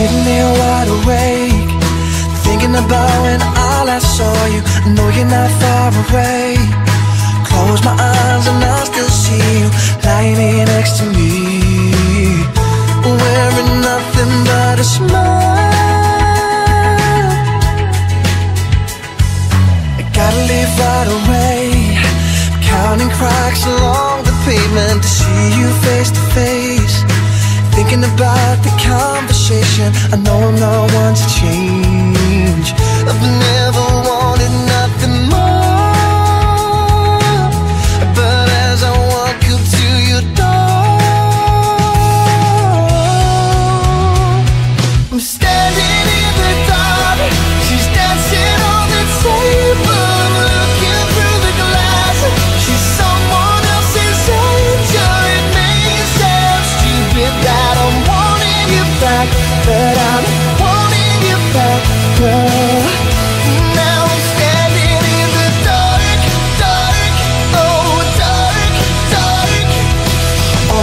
sitting here wide awake, thinking about when I last saw you. I know you're not far away. Close my eyes and I still see you lying here next to me, wearing nothing but a smile. I gotta leave right away, counting cracks along the pavement to see you face to face. Thinking about the conversation, I know I'm not one to change. I've never wanted nothing more, but as I walk up to your door, I'm standing in the dark. She's dancing on the table, looking through the glass. She's someone else's angel. It may sound stupid that I'm wanting you back, but I'm